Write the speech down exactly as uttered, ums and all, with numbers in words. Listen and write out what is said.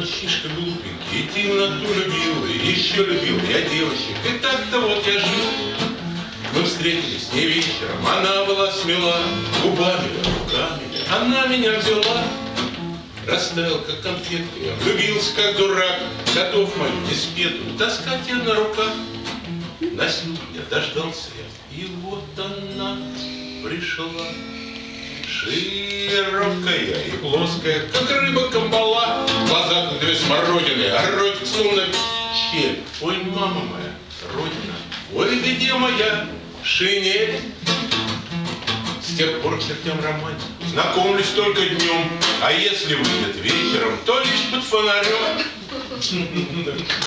мальчишка глупенький, и темноту любил, и еще любил я девочек. И так-то вот я жил. Мы встретились с ней вечером, она была смела, губами, руками, она меня взяла. Растаял, как конфетка, я влюбился, как дурак, готов мою диспету таскать я на руках. На сегодня дождался я, и вот она пришла. Широкая и плоская, как рыба камбала, в глазах как две смородины, а ротик словно щель. Ой, мама моя, родина, ой, где моя шинель? С тех пор к чертям романтику знакомлюсь только днем, а если выйдет вечером, то лишь под фонарем.